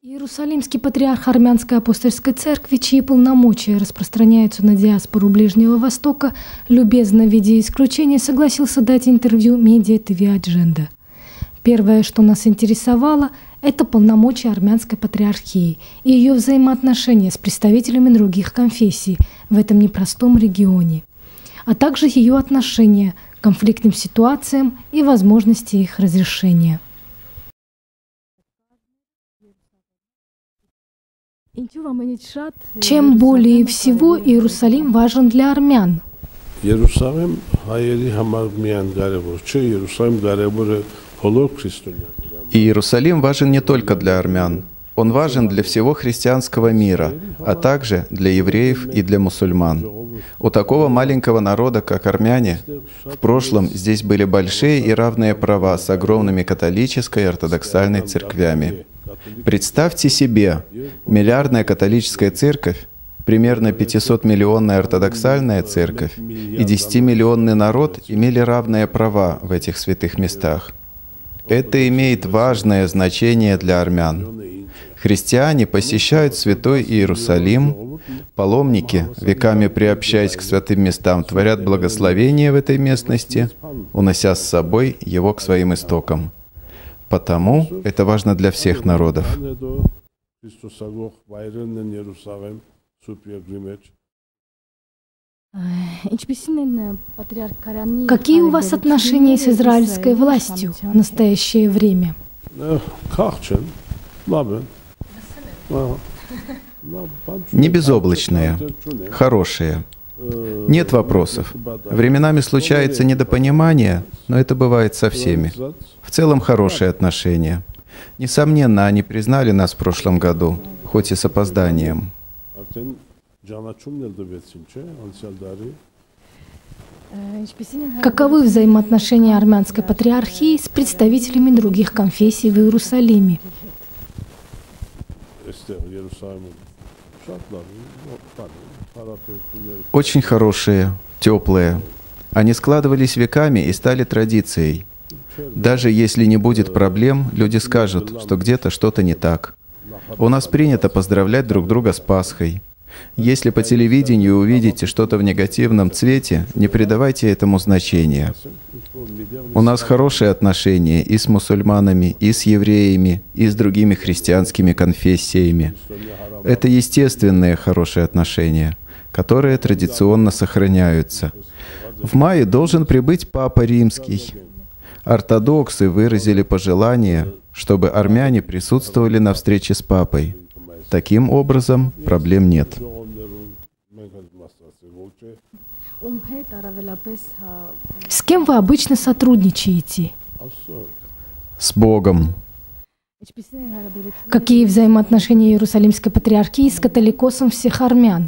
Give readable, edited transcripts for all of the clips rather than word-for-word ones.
Иерусалимский патриарх Армянской апостольской церкви, чьи полномочия распространяются на диаспору Ближнего Востока, любезно в виде исключения согласился дать интервью медиа ТВ Адженда. Первое, что нас интересовало, это полномочия армянской патриархии и ее взаимоотношения с представителями других конфессий в этом непростом регионе, а также ее отношение к конфликтным ситуациям и возможности их разрешения. Чем более всего Иерусалим важен для армян? Иерусалим важен не только для армян. Он важен для всего христианского мира, а также для евреев и для мусульман. У такого маленького народа, как армяне, в прошлом здесь были большие и равные права с огромными католической и ортодоксальной церквями. Представьте себе, миллиардная католическая церковь, примерно 500-миллионная ортодоксальная церковь и 10-миллионный народ имели равные права в этих святых местах. Это имеет важное значение для армян. Христиане посещают святой Иерусалим, паломники, веками приобщаясь к святым местам, творят благословение в этой местности, унося с собой его к своим истокам. Потому это важно для всех народов. Какие у вас отношения с израильской властью в настоящее время? Не безоблачные, хорошие. Нет вопросов. Временами случается недопонимание, но это бывает со всеми. В целом хорошие отношения. Несомненно, они признали нас в прошлом году, хоть и с опозданием. Каковы взаимоотношения армянской патриархии с представителями других конфессий в Иерусалиме? Очень хорошие, теплые. Они складывались веками и стали традицией. Даже если не будет проблем, люди скажут, что где-то что-то не так. У нас принято поздравлять друг друга с Пасхой. Если по телевидению увидите что-то в негативном цвете, не придавайте этому значения. У нас хорошие отношения и с мусульманами, и с евреями, и с другими христианскими конфессиями. Это естественные хорошие отношения, которые традиционно сохраняются. В мае должен прибыть Папа Римский. Ортодоксы выразили пожелание, чтобы армяне присутствовали на встрече с Папой. Таким образом, проблем нет. С кем вы обычно сотрудничаете? С Богом. Какие взаимоотношения Иерусалимской патриархии с католикосом всех армян?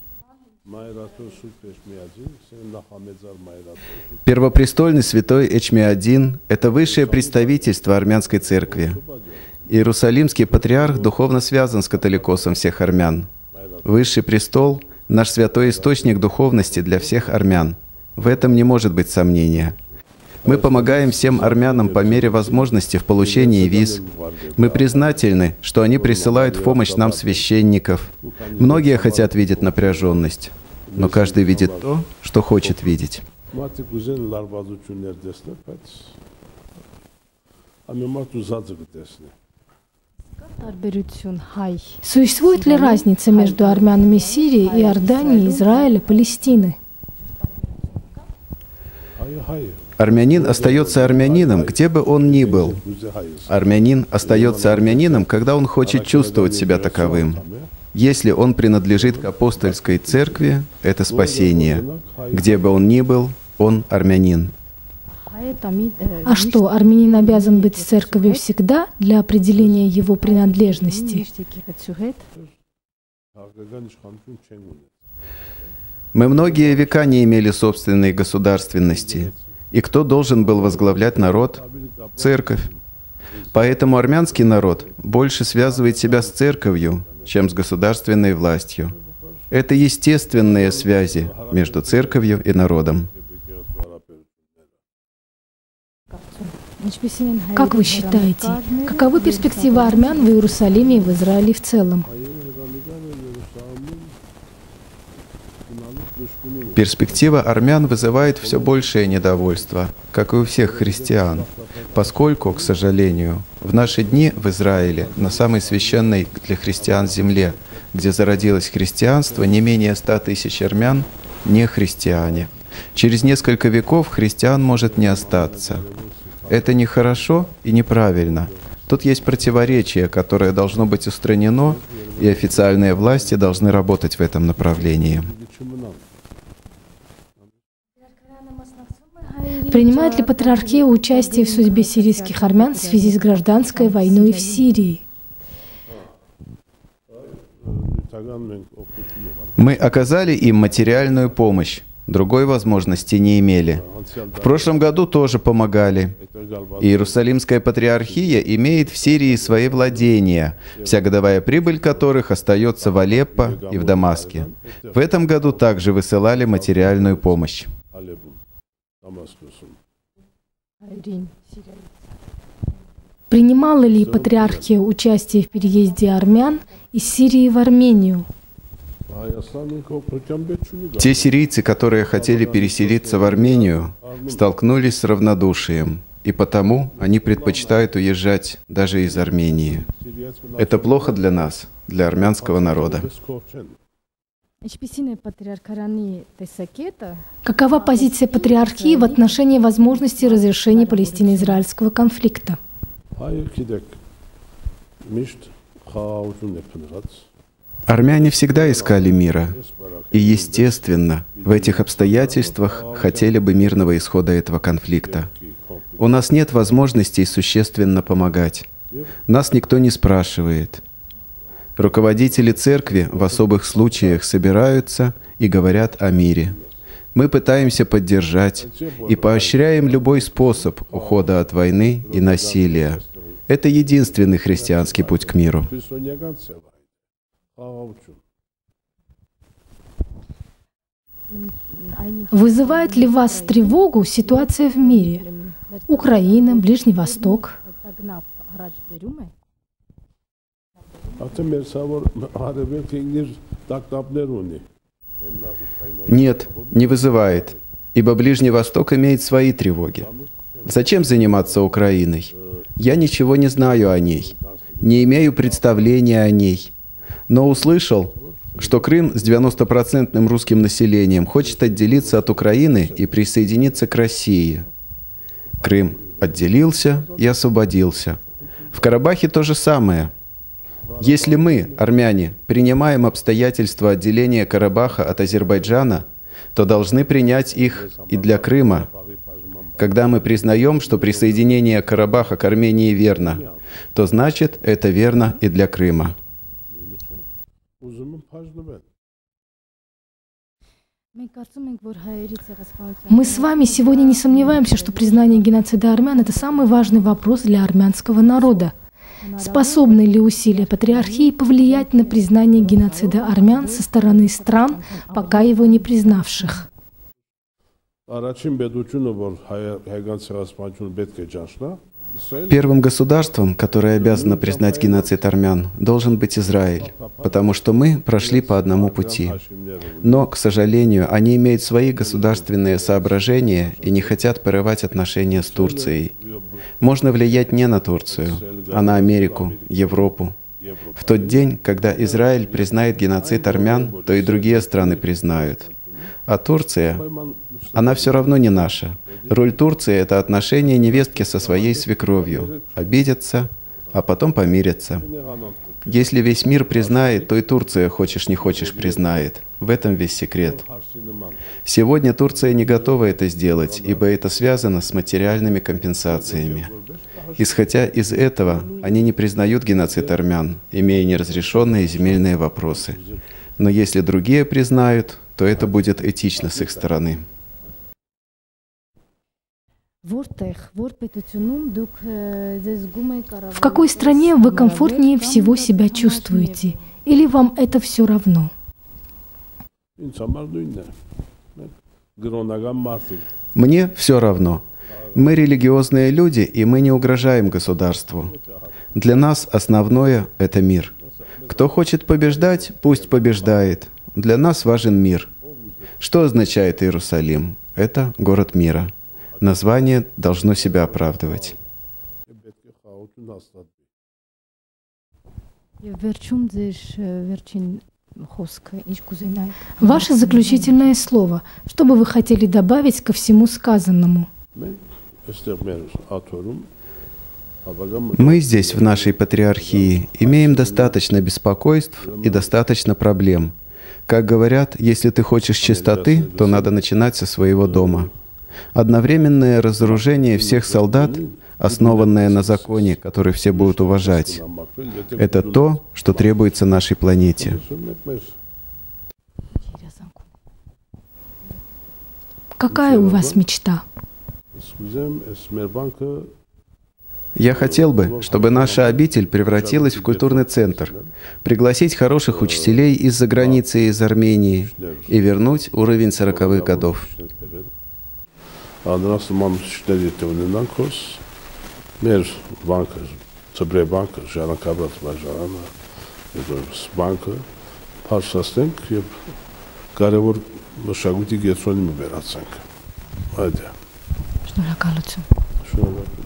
Первопрестольный святой Эчмиадин — это высшее представительство армянской церкви. Иерусалимский патриарх духовно связан с католикосом всех армян. Высший престол — наш святой источник духовности для всех армян. В этом не может быть сомнения. Мы помогаем всем армянам по мере возможности в получении виз. Мы признательны, что они присылают в помощь нам священников. Многие хотят видеть напряженность, но каждый видит то, что хочет видеть. Существует ли разница между армянами Сирии, Иордании, Израиля, Палестины? Армянин остается армянином, где бы он ни был. Армянин остается армянином, когда он хочет чувствовать себя таковым. Если он принадлежит к апостольской церкви, это спасение. Где бы он ни был, он армянин. А что, армянин обязан быть в церкви всегда для определения его принадлежности? Мы многие века не имели собственной государственности. И кто должен был возглавлять народ? Церковь. Поэтому армянский народ больше связывает себя с церковью, чем с государственной властью. Это естественные связи между церковью и народом. Как вы считаете, каковы перспективы армян в Иерусалиме и в Израиле в целом? Перспектива армян вызывает все большее недовольство, как и у всех христиан, поскольку, к сожалению, в наши дни в Израиле, на самой священной для христиан земле, где зародилось христианство, не менее 100 тысяч армян не христиане. Через несколько веков христиан может не остаться. Это нехорошо и неправильно. Тут есть противоречие, которое должно быть устранено, и официальные власти должны работать в этом направлении. Принимает ли патриархия участие в судьбе сирийских армян в связи с гражданской войной в Сирии? Мы оказали им материальную помощь, другой возможности не имели. В прошлом году тоже помогали. Иерусалимская патриархия имеет в Сирии свои владения, вся годовая прибыль которых остается в Алеппо и в Дамаске. В этом году также высылали материальную помощь. Принимала ли патриархия участие в переезде армян из Сирии в Армению? Те сирийцы, которые хотели переселиться в Армению, столкнулись с равнодушием, и потому они предпочитают уезжать даже из Армении. Это плохо для нас, для армянского народа. Какова позиция патриархии в отношении возможности разрешения палестино-израильского конфликта? Армяне всегда искали мира, и, естественно, в этих обстоятельствах хотели бы мирного исхода этого конфликта. У нас нет возможностей существенно помогать. Нас никто не спрашивает. Руководители церкви в особых случаях собираются и говорят о мире. Мы пытаемся поддержать и поощряем любой способ ухода от войны и насилия. Это единственный христианский путь к миру. Вызывает ли вас тревогу ситуация в мире? Украина, Ближний Восток? Нет, не вызывает, ибо Ближний Восток имеет свои тревоги. Зачем заниматься Украиной? Я ничего не знаю о ней, не имею представления о ней, но услышал, что Крым с 90% русским населением хочет отделиться от Украины и присоединиться к России. Крым отделился и освободился. В Карабахе то же самое. Если мы, армяне, принимаем обстоятельства отделения Карабаха от Азербайджана, то должны принять их и для Крыма. Когда мы признаем, что присоединение Карабаха к Армении верно, то значит, это верно и для Крыма. Мы с вами сегодня не сомневаемся, что признание геноцида армян – это самый важный вопрос для армянского народа. Способны ли усилия патриархии повлиять на признание геноцида армян со стороны стран, пока его не признавших? Первым государством, которое обязано признать геноцид армян, должен быть Израиль, потому что мы прошли по одному пути. Но, к сожалению, они имеют свои государственные соображения и не хотят порывать отношения с Турцией. Можно влиять не на Турцию, а на Америку, Европу. В тот день, когда Израиль признает геноцид армян, то и другие страны признают. А Турция, она все равно не наша. Роль Турции — это отношение невестки со своей свекровью. Обидятся, а потом помирятся. Если весь мир признает, то и Турция, хочешь не хочешь, признает. В этом весь секрет. Сегодня Турция не готова это сделать, ибо это связано с материальными компенсациями. Исходя из этого, они не признают геноцид армян, имея неразрешенные земельные вопросы. Но если другие признают, то это будет этично с их стороны. В какой стране вы комфортнее всего себя чувствуете? Или вам это все равно? Мне все равно. Мы религиозные люди, и мы не угрожаем государству. Для нас основное — это мир. Кто хочет побеждать, пусть побеждает. Для нас важен мир. Что означает Иерусалим? Это город мира. Название должно себя оправдывать. Ваше заключительное слово. Что бы вы хотели добавить ко всему сказанному? Мы здесь, в нашей патриархии, имеем достаточно беспокойств и достаточно проблем. Как говорят, если ты хочешь чистоты, то надо начинать со своего дома. Одновременное разоружение всех солдат, основанное на законе, который все будут уважать, это то, что требуется нашей планете. Какая у вас мечта? Я хотел бы, чтобы наша обитель превратилась в культурный центр, пригласить хороших учителей из-за границы и из Армении и вернуть уровень 40-х годов. Շնորհակալություն։